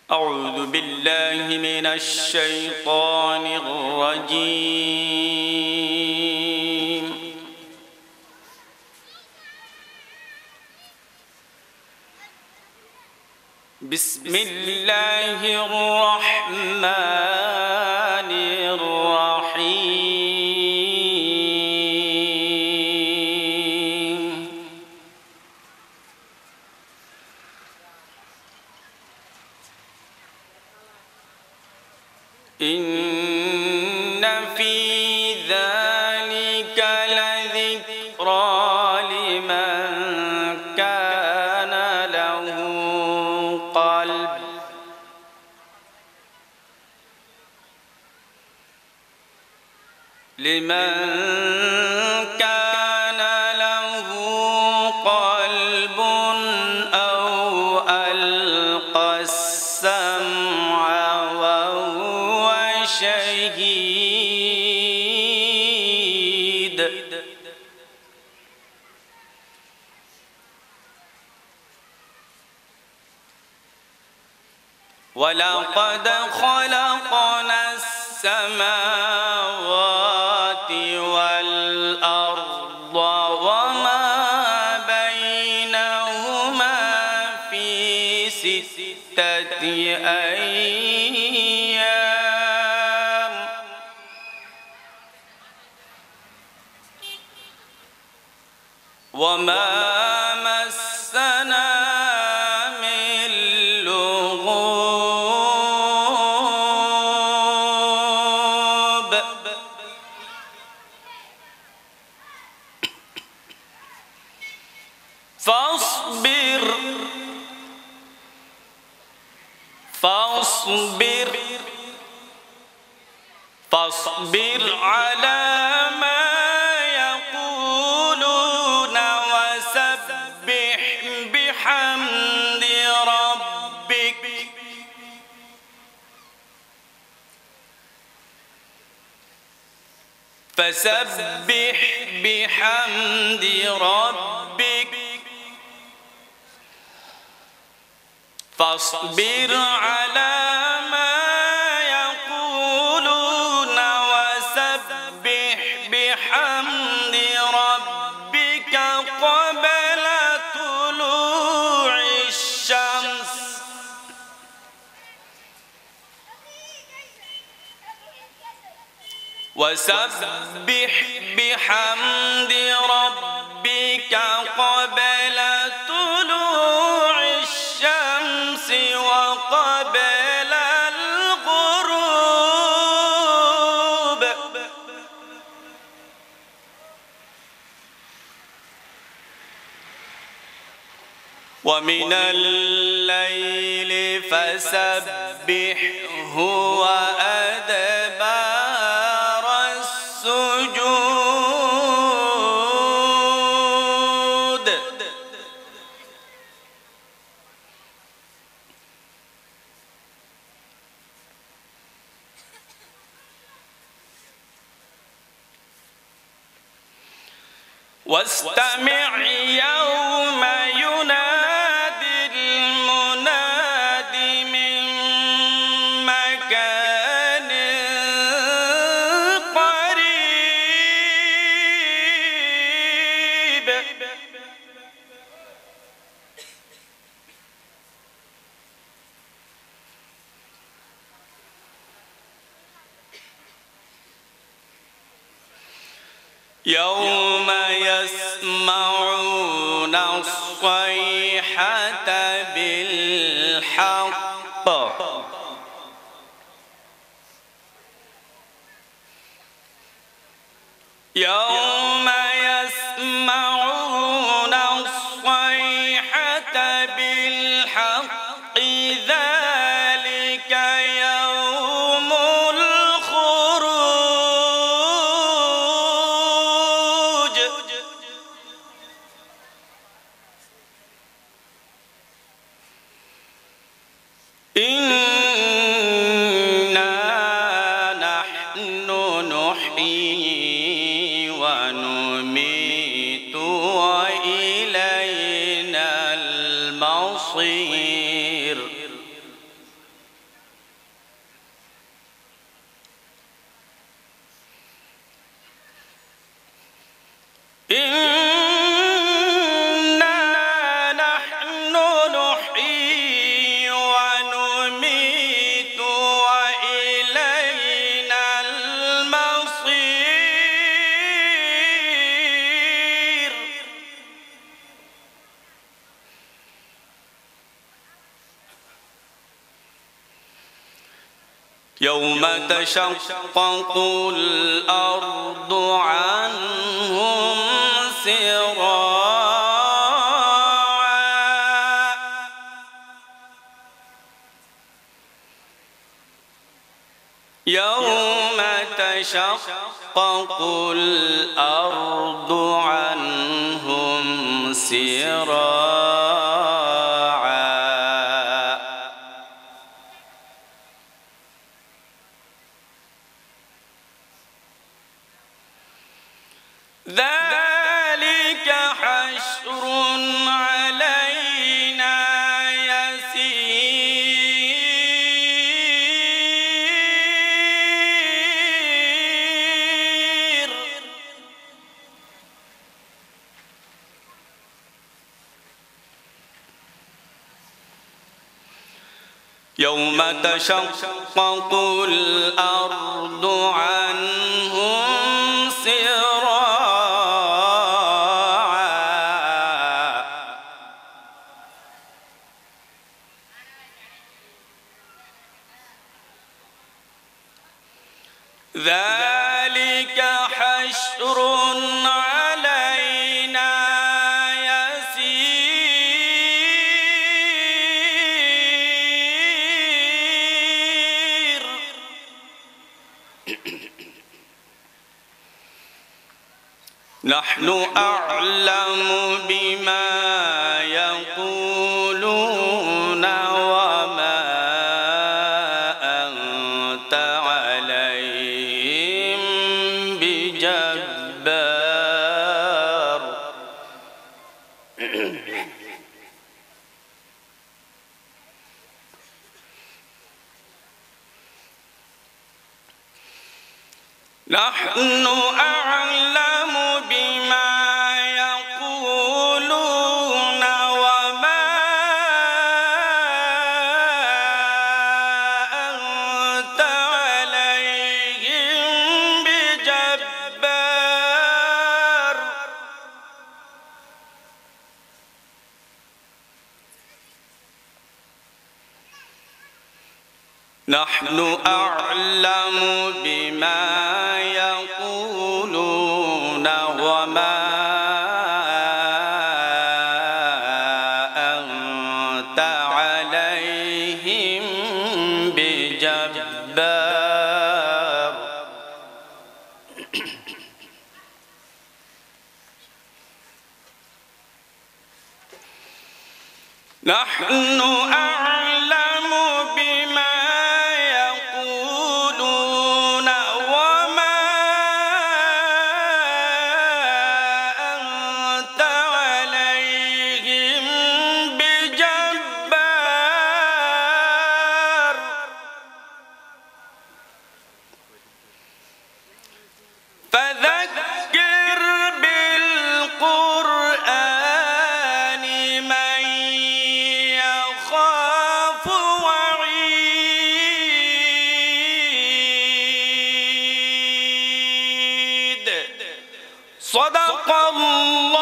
أعوذ بالله من الشيطان الرجيم. بسم الله الرحمن الرحيم. إن في ذلك لذكرى لمن كان له قلب أو ألقى السمع وهو شهيد. ولقد خلقنا السماوات والأرض وما بينهما في 6 أيام وما مسنا من لغوب. فاصبر على ما يقولون وسبح بحمد ربك فسبح بحمد ربك فاصبر على ما يقولون وسبح بحمد ربك قبل طلوع الشمس وسبح بحمد ربك قبل طلوع الشمس وقبل الغروب. ومن الليل فسبحه وأدبار السجود. واستمع يوم ينادي المناد من مكان قريب. يوم يسمعون الصيحة بالحق يوم يسمعون الصيحة بالحق ذلك يوم الخروج. إنا نحن نحيي ونميت وإلينا المصير. يوم تشقق الأرض عنهم سراعا يوم تشقق الأرض عنهم سراعا ذلك حشر علينا يسير يوم تشقق الأرض عنهم سراعا ذلك حشر علينا يسير نحن أعلم بما يقولون وما أنت عليهم بجبار نحن أعلم بما يقولون وما أنت عليهم بجبار نحن أعلم بما يقولون وما أنت عليهم بجبار نحن أعلم بما يقولون وما أنت عليهم بجبار فذكر بالقرآن من يخاف وعيد صدق الله